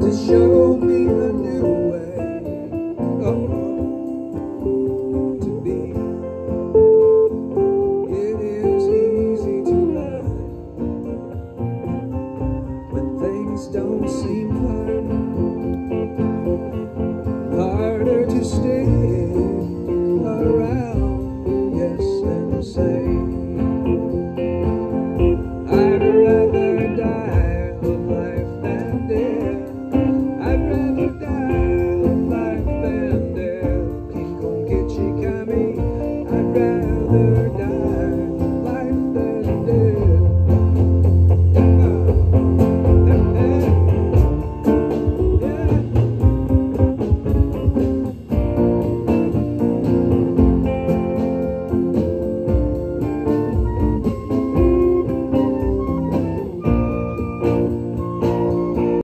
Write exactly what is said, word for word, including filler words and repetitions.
to show me a new way oh, to be. It is easy to ride when things don't seem quite right.